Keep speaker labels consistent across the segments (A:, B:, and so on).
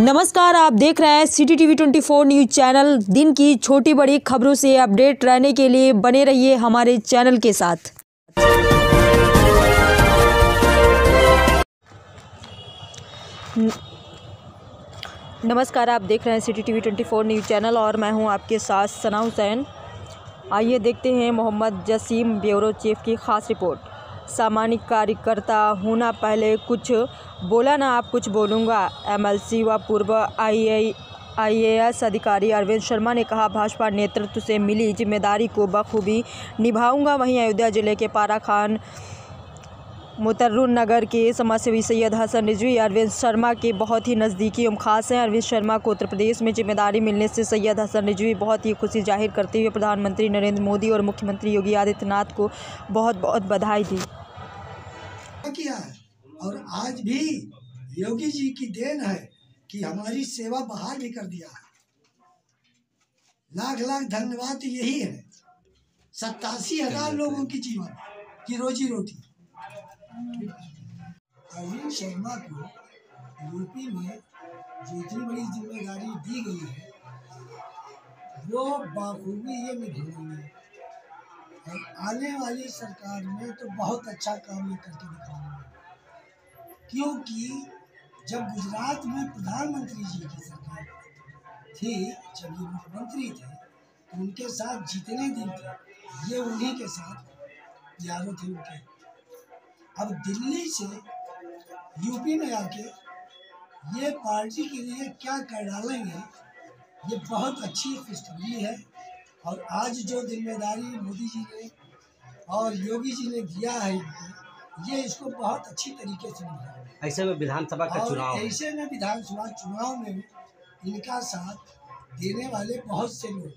A: नमस्कार, आप देख रहे हैं सिटी टीवी 24 न्यूज चैनल। दिन की छोटी बड़ी खबरों से अपडेट रहने के लिए बने रहिए हमारे चैनल के साथ। नमस्कार, आप देख रहे हैं सिटी टीवी 24 न्यूज चैनल और मैं हूं आपके साथ सना हुसैन। आइए देखते हैं मोहम्मद जसीम ब्यूरो चीफ की खास रिपोर्ट। सामान्य कार्यकर्ता हूँ ना, पहले कुछ बोला ना आप कुछ बोलूँगा। एमएलसी व पूर्व आईएएस अधिकारी अरविंद शर्मा ने कहा, भाजपा नेतृत्व से मिली जिम्मेदारी को बखूबी निभाऊंगा। वहीं अयोध्या जिले के पारा खान मुतर्रुन नगर के समाजसेवी सैयद हसन रिजवी अरविंद शर्मा के बहुत ही नज़दीकी एवं खास हैं। अरविंद शर्मा को उत्तर प्रदेश में जिम्मेदारी मिलने से सैयद हसन रिजवी बहुत ही खुशी जाहिर करते हुए प्रधानमंत्री नरेंद्र मोदी और मुख्यमंत्री योगी आदित्यनाथ को बहुत बहुत बधाई दी।
B: किया है और आज भी योगी जी की देन है कि हमारी सेवा बहाल भी कर दिया है। लाख लाख धन्यवाद तो यही है। 87,000 लोगों की जीवन की रोजी रोटी। अरविंद शर्मा को यूपी में जो इतनी बड़ी जिम्मेदारी दी गई है वो बाखूबी ये निभाएंगे और आने वाली सरकार में तो बहुत अच्छा काम ये करके दिखाएंगे। क्योंकि जब गुजरात में प्रधानमंत्री जी की सरकार थी, जब ये मुख्यमंत्री थे, तो उनके साथ जितने दिन थे ये उन्हीं के साथ यारों थे उनके। अब दिल्ली से यूपी में आके ये पार्टी के लिए क्या कर डालेंगे, ये बहुत अच्छी खुशखबरी है। और आज जो जिम्मेदारी मोदी जी ने और योगी जी ने दिया है इनको, ये इसको बहुत अच्छी तरीके से निभाएंगे।
C: ऐसे में विधानसभा का चुनाव,
B: ऐसे में विधानसभा चुनाव में इनका साथ देने वाले बहुत से लोग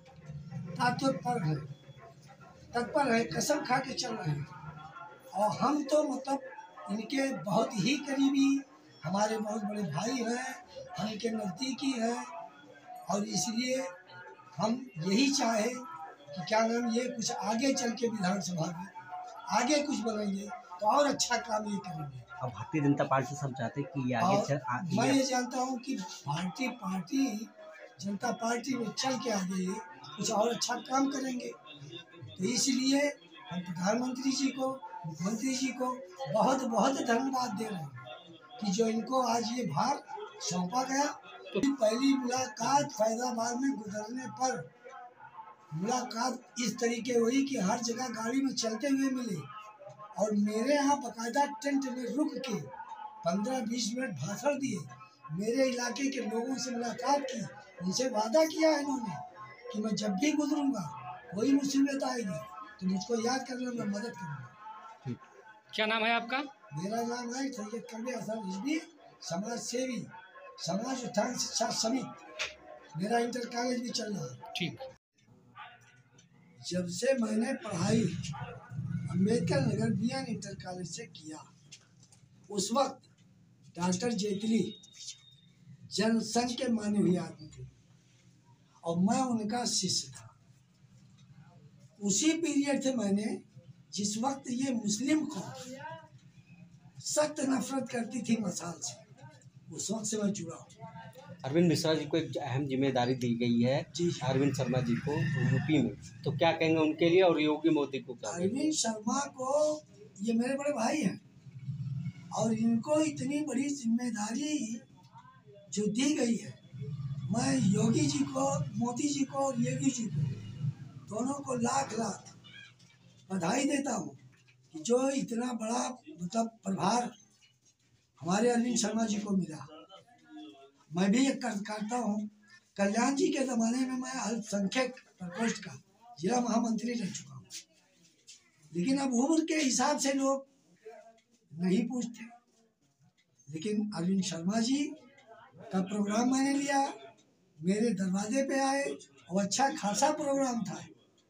B: तत्पर है, कसम खा के चल रहे हैं। और हम तो मतलब इनके बहुत ही करीबी, हमारे बहुत बड़े भाई हैं, हम इनके नज़दीकी हैं। और इसलिए हम यही चाहे कि क्या नाम ये कुछ आगे चल के विधानसभा में आगे कुछ बनेंगे तो और अच्छा काम ये करेंगे।
C: अब भारतीय जनता पार्टी सब चाहते हैं कि ये आगे
B: मैं ये जानता हूँ कि भारतीय जनता पार्टी में चल के आगे ये कुछ और अच्छा काम करेंगे। तो इसलिए हम प्रधानमंत्री जी को, मुख्यमंत्री जी को बहुत बहुत धन्यवाद दे रहे हैं कि जो इनको आज ये भार सौंपा गया। तो पहली मुलाकात फैजाबाद में गुजरने पर मुलाकात इस तरीके हुई कि हर जगह गाड़ी में चलते हुए मिले और मेरे यहाँ बकायदा टेंट में रुक के 15-20 मिनट भाषण दिए। मेरे इलाके के लोगों से मुलाकात की, उनसे वादा किया है इन्होंने कि मैं जब भी गुजरूंगा कोई मुसीबत आएगी तो मुझको याद करना, मैं मदद करूँगा।
D: क्या नाम है आपका?
B: मेरा नाम है सैयद कलबे हसन रिजवी, समाज सेवी, समाज उत्थान शिक्षा समिति। मेरा इंटर कॉलेज भी चल रहा है।
D: ठीक।
B: जब से मैंने पढ़ाई Ambedkar Nagar BN inter college से किया, उस वक्त डॉक्टर जेटली जनसंघ के माने हुए आदमी थे और मैं उनका शिष्य था। उसी पीरियड से मैंने, जिस वक्त ये मुस्लिम को सख्त नफरत करती थी मसाल से, उस वक्त से मैं जुड़ा हूँ।
C: अरविंद मिश्रा जी को एक अहम जिम्मेदारी दी गई है अरविंद शर्मा जी को यूपी में, तो क्या कहेंगे उनके लिए और योगी मोदी को? क्या
B: अरविंद शर्मा को, ये मेरे बड़े भाई हैं और इनको इतनी बड़ी जिम्मेदारी जो दी गई है, मैं योगी जी को, मोदी जी को और योगी जी को दोनों को लाख लाख बधाई देता हूँ कि जो इतना बड़ा मतलब प्रभार हमारे अरविंद शर्मा जी को मिला। मैं भी एक करता हूँ। कल्याण जी के ज़माने में मैं अल्पसंख्यक प्रकोष्ठ का जिला महामंत्री रह चुका हूँ, लेकिन अब उम्र के हिसाब से लोग नहीं पूछते। लेकिन अरविंद शर्मा जी का प्रोग्राम मैंने लिया, मेरे दरवाजे पे आए और अच्छा खासा प्रोग्राम था।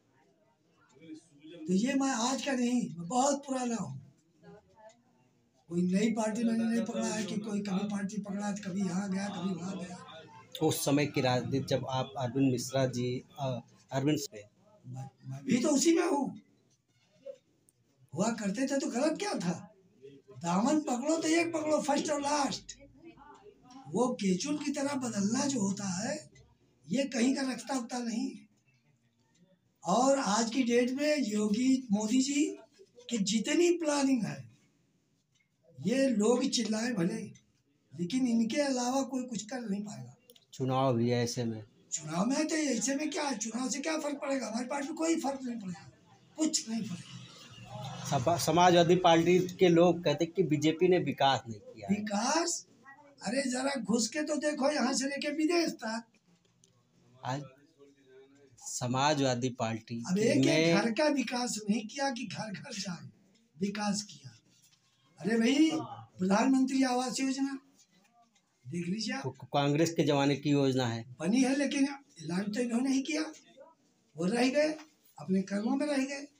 B: तो ये मैं आज का नहीं, मैं बहुत पुराना हूँ। कोई नई पार्टी मैंने नहीं पकड़ा है कि कोई कभी पार्टी पकड़ा, कभी यहाँ गया कभी वहाँ गया।
C: उस समय की राजनीति जब आप अरविंद मिश्रा जी अरविंद से
B: मैं भी तो उसी में हूँ, हुआ करते थे तो गलत क्या था? दामन पकड़ो तो एक पकड़ो, फर्स्ट और लास्ट। वो केचुल की तरह बदलना जो होता है ये कहीं का रखता उगता नहीं। और आज की डेट में योगी मोदी जी की जितनी प्लानिंग है ये लोग चिल्लाए भले, लेकिन इनके अलावा कोई कुछ कर नहीं पाएगा।
C: चुनाव भी है ऐसे में।
B: चुनाव में तो ऐसे में क्या, चुनाव से क्या फर्क पड़ेगा? हमारी पार्टी में कोई फर्क नहीं पड़ेगा, कुछ नहीं पड़ेगा।
C: समाजवादी पार्टी के लोग कहते हैं कि बीजेपी ने विकास नहीं किया।
B: विकास, अरे जरा घुस के तो देखो, यहाँ से लेके विदेश तक।
C: आज समाजवादी पार्टी
B: अब एक घर का विकास नहीं किया कि घर घर जाए, विकास किया। अरे भाई प्रधानमंत्री आवास योजना देख लीजिए आप,
C: कांग्रेस के जमाने की योजना है,
B: बनी है, लेकिन ऐलान तो इन्होंने ही किया, वो रह गए अपने कर्मों में रह गए,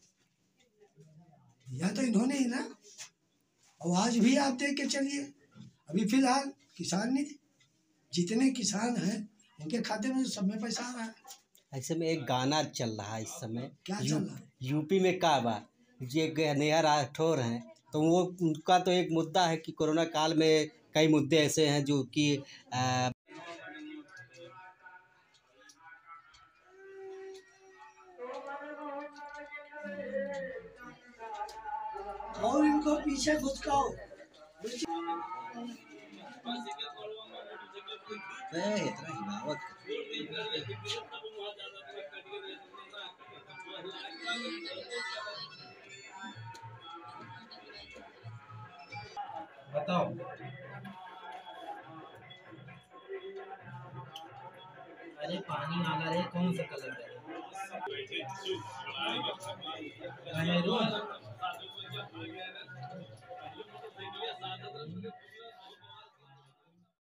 B: या तो इन्होंने ही ना। और आज भी आप देख के चलिए, अभी फिलहाल किसान निधि, जितने किसान हैं उनके खाते में सब में पैसा आ रहा है।
C: ऐसे में एक गाना चल रहा है इस समय,
B: क्या चल रहा है?
C: यूपी में का बा ये नेहा राठौर हैं, तो वो उनका तो एक मुद्दा है कि कोरोना काल में कई मुद्दे ऐसे हैं जो कि
B: और इनको पीछे घुसकाओ।
C: इतना हिमावत
D: बताओ। अरे पानी वाला रे, कौन सा कलर है? मैरून।